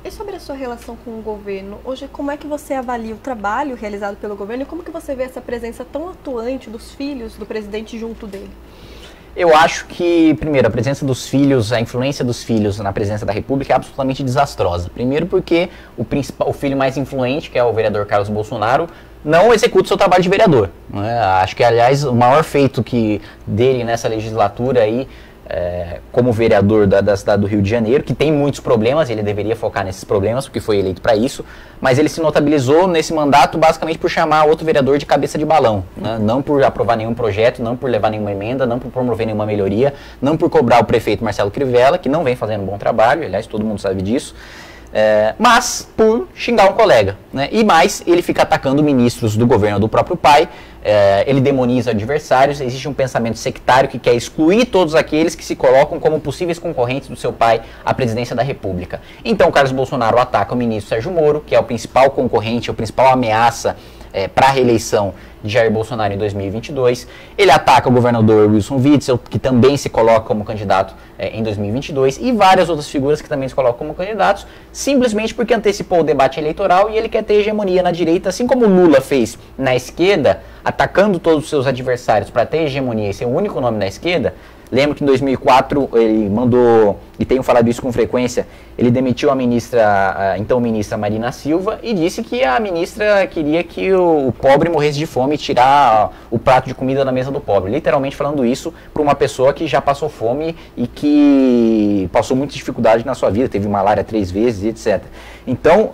E sobre a sua relação com o governo, hoje como é que você avalia o trabalho realizado pelo governo e como que você vê essa presença tão atuante dos filhos do presidente junto dele? Eu acho que, primeiro, a presença dos filhos, a influência dos filhos na presença da República é absolutamente desastrosa. Primeiro porque o filho mais influente, que é o vereador Carlos Bolsonaro, não executa o seu trabalho de vereador. Né? Acho que, aliás, o maior feito dele nessa legislatura aí, como vereador da cidade do Rio de Janeiro, que tem muitos problemas, ele deveria focar nesses problemas, porque foi eleito para isso, mas ele se notabilizou nesse mandato basicamente por chamar outro vereador de cabeça de balão, né? Não por aprovar nenhum projeto, não por levar nenhuma emenda, não por promover nenhuma melhoria, não por cobrar o prefeito Marcelo Crivella, que não vem fazendo um bom trabalho, aliás, todo mundo sabe disso, mas por xingar um colega, né? E mais, ele fica atacando ministros do governo do próprio pai, ele demoniza adversários, existe um pensamento sectário que quer excluir todos aqueles que se colocam como possíveis concorrentes do seu pai à presidência da República. Então, Carlos Bolsonaro ataca o ministro Sérgio Moro, que é o principal concorrente, a principal ameaça para a reeleição de Jair Bolsonaro em 2022. Ele ataca o governador Wilson Witzel, que também se coloca como candidato em 2022, e várias outras figuras que também se colocam como candidatos, simplesmente porque antecipou o debate eleitoral e ele quer ter hegemonia na direita, assim como Lula fez na esquerda, atacando todos os seus adversários para ter hegemonia e ser o único nome na esquerda. Lembro que em 2004 ele mandou, e tenho falado isso com frequência, ele demitiu a então ministra Marina Silva e disse que a ministra queria que o pobre morresse de fome e tirar o prato de comida da mesa do pobre. Literalmente falando isso para uma pessoa que já passou fome e que passou muita dificuldade na sua vida, teve malária 3 vezes, etc. Então,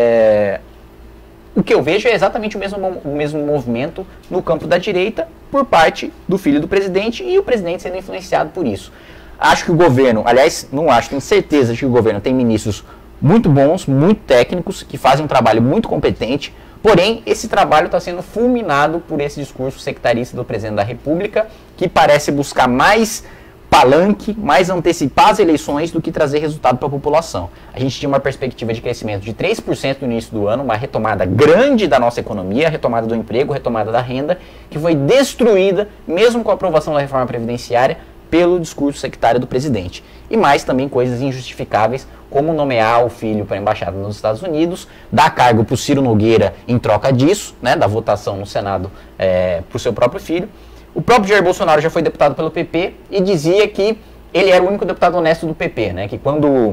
o que eu vejo é exatamente o mesmo movimento no campo da direita por parte do filho do presidente e o presidente sendo influenciado por isso. Acho que o governo, aliás, não acho, tenho certeza de que o governo tem ministros muito bons, muito técnicos, que fazem um trabalho muito competente, porém, esse trabalho está sendo fulminado por esse discurso sectarista do presidente da República, que parece buscar mais palanque, mais antecipar as eleições do que trazer resultado para a população. A gente tinha uma perspectiva de crescimento de 3% no início do ano, uma retomada grande da nossa economia, retomada do emprego, retomada da renda, que foi destruída, mesmo com a aprovação da reforma previdenciária, pelo discurso sectário do presidente. E mais também coisas injustificáveis, como nomear o filho para a embaixada nos Estados Unidos, dar cargo para o Ciro Nogueira em troca disso, né, da votação no Senado para o seu próprio filho. O próprio Jair Bolsonaro já foi deputado pelo PP e dizia que ele era o único deputado honesto do PP, né? Que quando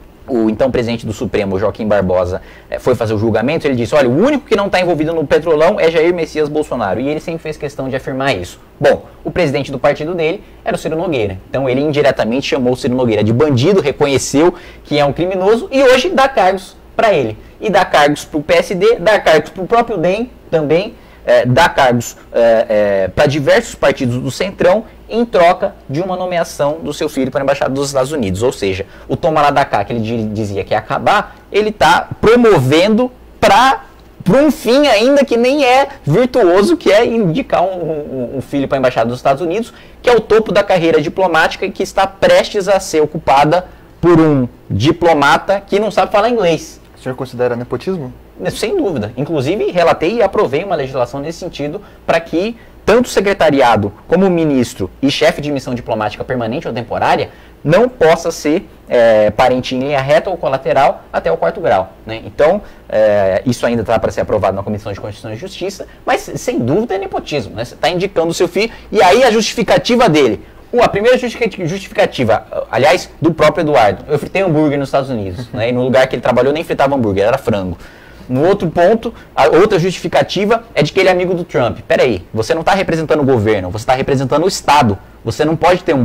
o então presidente do Supremo, Joaquim Barbosa, foi fazer o julgamento, ele disse, olha, o único que não está envolvido no Petrolão é Jair Messias Bolsonaro. E ele sempre fez questão de afirmar isso. Bom, o presidente do partido dele era o Ciro Nogueira. Então ele indiretamente chamou o Ciro Nogueira de bandido, reconheceu que é um criminoso e hoje dá cargos para ele. E dá cargos para o PSD, dá cargos para o próprio DEM também, dá cargos para diversos partidos do Centrão em troca de uma nomeação do seu filho para a Embaixada dos Estados Unidos. Ou seja, o toma lá da cá, que ele dizia que ia acabar, ele está promovendo para um fim ainda que nem é virtuoso, que é indicar um filho para a Embaixada dos Estados Unidos, que é o topo da carreira diplomática e que está prestes a ser ocupada por um diplomata que não sabe falar inglês. O senhor considera nepotismo? Sem dúvida. Inclusive, relatei e aprovei uma legislação nesse sentido para que tanto o secretariado como o ministro e chefe de missão diplomática permanente ou temporária não possa ser parente em linha reta ou colateral até o 4º grau. Né? Então, isso ainda está para ser aprovado na Comissão de Constituição e Justiça, mas sem dúvida é nepotismo. Né? Você está indicando o seu filho e aí a justificativa dele. A primeira justificativa, aliás, do próprio Eduardo. Eu fritei hambúrguer nos Estados Unidos, né? E no lugar que ele trabalhou nem fritava hambúrguer, era frango. No outro ponto, a outra justificativa é de que ele é amigo do Trump. Peraí, você não está representando o governo, você está representando o Estado. Você não pode ter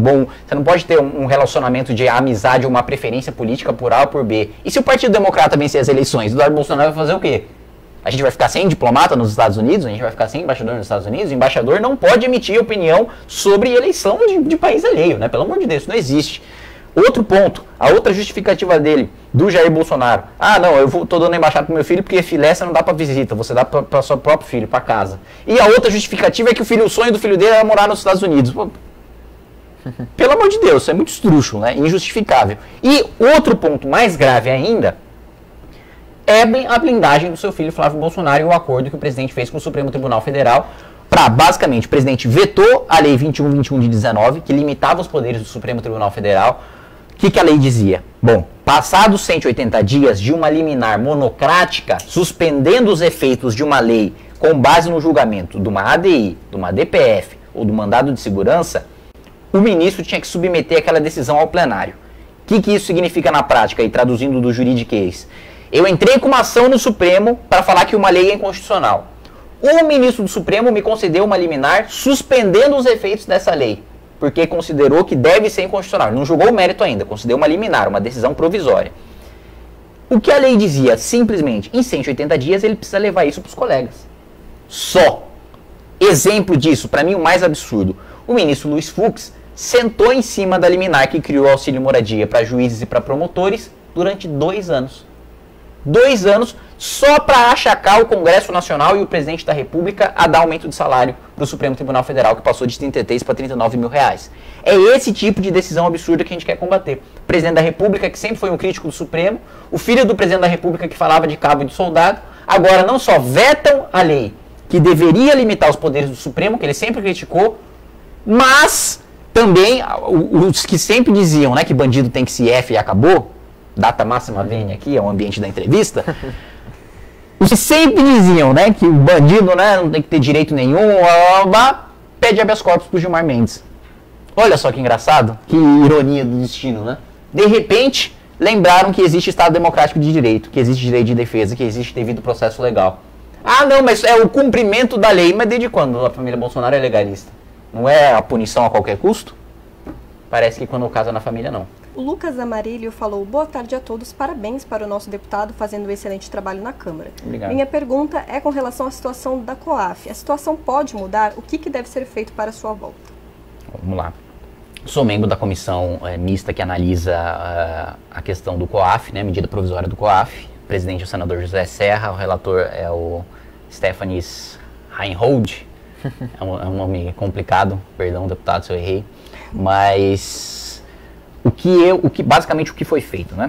um relacionamento de amizade ou uma preferência política por A ou por B. E se o Partido Democrata vencer as eleições, Eduardo Bolsonaro vai fazer o quê? A gente vai ficar sem diplomata nos Estados Unidos? A gente vai ficar sem embaixador nos Estados Unidos? O embaixador não pode emitir opinião sobre eleição de país alheio, né? Pelo amor de Deus, isso não existe. Outro ponto, a outra justificativa dele, do Jair Bolsonaro. Ah, não, eu estou dando a embaixada pro meu filho porque filé você não dá para visita, você dá para seu próprio filho, para casa. E a outra justificativa é que o sonho do filho dele era morar nos Estados Unidos. Pô, pelo amor de Deus, isso é muito esdrúxulo, né? Injustificável. E outro ponto mais grave ainda é a blindagem do seu filho Flávio Bolsonaro e o acordo que o presidente fez com o Supremo Tribunal Federal para, basicamente, o presidente vetou a Lei 2121 de 19, que limitava os poderes do Supremo Tribunal Federal. O que a lei dizia? Bom, passados 180 dias de uma liminar monocrática, suspendendo os efeitos de uma lei com base no julgamento de uma ADI, de uma DPF ou do mandado de segurança, o ministro tinha que submeter aquela decisão ao plenário. O que isso significa na prática, e traduzindo do juridiquês? Eu entrei com uma ação no Supremo para falar que uma lei é inconstitucional. O ministro do Supremo me concedeu uma liminar suspendendo os efeitos dessa lei, porque considerou que deve ser inconstitucional. Ele não julgou o mérito ainda, considerou uma liminar, uma decisão provisória. O que a lei dizia? Simplesmente, em 180 dias ele precisa levar isso para os colegas. Só. Exemplo disso, para mim o mais absurdo, o ministro Luiz Fux sentou em cima da liminar que criou o auxílio moradia para juízes e para promotores durante 2 anos. 2 anos só para achacar o Congresso Nacional e o presidente da República a dar aumento de salário para o Supremo Tribunal Federal, que passou de 33 para 39 mil reais. É esse tipo de decisão absurda que a gente quer combater. O presidente da República, que sempre foi um crítico do Supremo, o filho do presidente da República, que falava de cabo e de soldado, agora não só vetam a lei que deveria limitar os poderes do Supremo, que ele sempre criticou, mas também os que sempre diziam, né, que bandido tem que se F e acabou, data máxima vem aqui, é o ambiente da entrevista, os que sempre diziam, né, que o bandido, né, não tem que ter direito nenhum, pede habeas corpus pro Gilmar Mendes. Olha só que engraçado, que ironia do destino, né? De repente, lembraram que existe Estado Democrático de Direito, que existe direito de defesa, que existe devido processo legal. Ah, não, mas é o cumprimento da lei. Mas desde quando a família Bolsonaro é legalista? Não é a punição a qualquer custo? Parece que quando o caso é na família, não. O Lucas Amarilho falou: boa tarde a todos, parabéns para o nosso deputado fazendo um excelente trabalho na Câmara. Obrigado. Minha pergunta é com relação à situação da COAF. A situação pode mudar? O que deve ser feito para a sua volta? Vamos lá. Sou membro da comissão mista que analisa a questão do COAF, né, medida provisória do COAF. O presidente é o senador José Serra, o relator é o Stefanis Reinhold. É um nome complicado, perdão, deputado, se eu errei. Mas basicamente o que foi feito, né?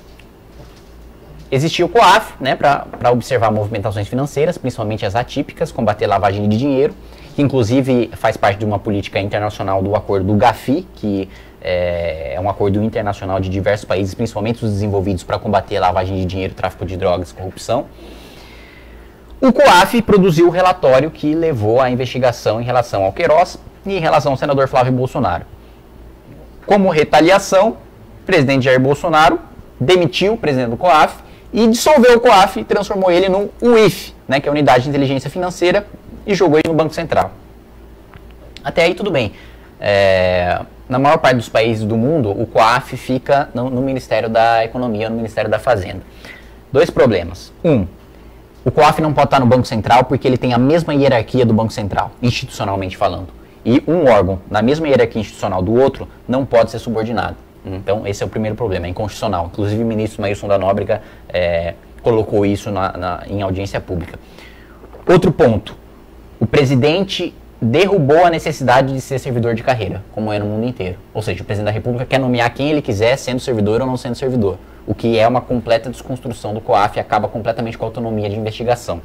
Existia o COAF, né, para observar movimentações financeiras, principalmente as atípicas, combater lavagem de dinheiro, que inclusive faz parte de uma política internacional do acordo do GAFI, que é um acordo internacional de diversos países, principalmente os desenvolvidos, para combater a lavagem de dinheiro, tráfico de drogas e corrupção. O COAF produziu o relatório que levou à investigação em relação ao Queiroz e em relação ao senador Flávio Bolsonaro. Como retaliação, o presidente Jair Bolsonaro demitiu o presidente do COAF e dissolveu o COAF e transformou ele no UIF, né, que é a Unidade de Inteligência Financeira, e jogou ele no Banco Central. Até aí tudo bem. Na maior parte dos países do mundo, o COAF fica no Ministério da Economia, no Ministério da Fazenda. 2 problemas. O COAF não pode estar no Banco Central porque ele tem a mesma hierarquia do Banco Central, institucionalmente falando. E um órgão, na mesma hierarquia institucional do outro, não pode ser subordinado. Então, esse é o primeiro problema, é inconstitucional. Inclusive, o ministro Maílson da Nóbrega colocou isso em audiência pública. Outro ponto, o presidente derrubou a necessidade de ser servidor de carreira, como é no mundo inteiro. Ou seja, o presidente da República quer nomear quem ele quiser, sendo servidor ou não sendo servidor. O que é uma completa desconstrução do COAF e acaba completamente com a autonomia de investigação.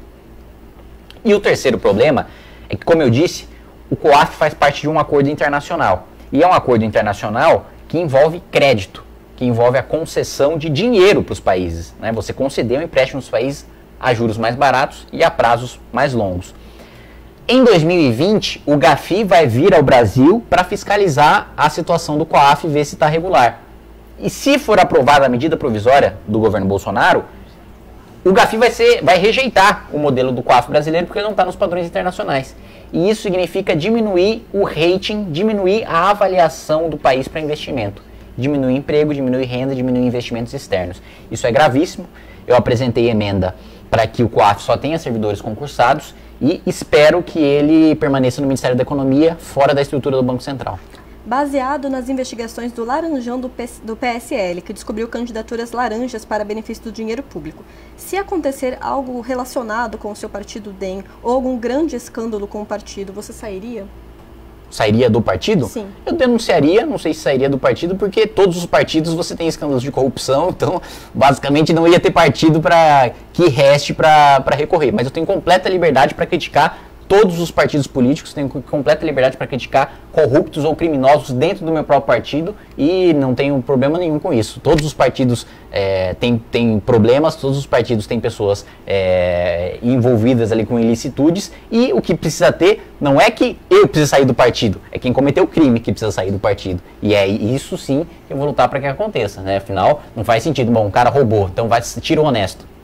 E o terceiro problema é que, como eu disse, o COAF faz parte de um acordo internacional. E é um acordo internacional que envolve crédito, que envolve a concessão de dinheiro para os países, né? Você conceder um empréstimo aos países a juros mais baratos e a prazos mais longos. Em 2020, o GAFI vai vir ao Brasil para fiscalizar a situação do COAF e ver se está regular. E se for aprovada a medida provisória do governo Bolsonaro, o GAFI vai rejeitar o modelo do COAF brasileiro porque ele não está nos padrões internacionais. E isso significa diminuir o rating, diminuir a avaliação do país para investimento. Diminuir emprego, diminuir renda, diminuir investimentos externos. Isso é gravíssimo. Eu apresentei emenda para que o COAF só tenha servidores concursados e espero que ele permaneça no Ministério da Economia, fora da estrutura do Banco Central. Baseado nas investigações do Laranjão do PSL, que descobriu candidaturas laranjas para benefício do dinheiro público, se acontecer algo relacionado com o seu partido DEM ou algum grande escândalo com o partido, você sairia? Sairia do partido? Sim. Eu denunciaria, não sei se sairia do partido, porque todos os partidos você tem escândalos de corrupção, então basicamente não ia ter partido que reste para recorrer. Mas eu tenho completa liberdade para criticar todos os partidos políticos têm completa liberdade para criticar corruptos ou criminosos dentro do meu próprio partido e não tenho problema nenhum com isso. Todos os partidos têm problemas, todos os partidos têm pessoas envolvidas ali com ilicitudes e o que precisa ter não é que eu preciso sair do partido, é quem cometeu o crime que precisa sair do partido. E é isso sim que eu vou lutar para que aconteça, né? Afinal, não faz sentido, bom, o cara roubou, então vai tiro honesto.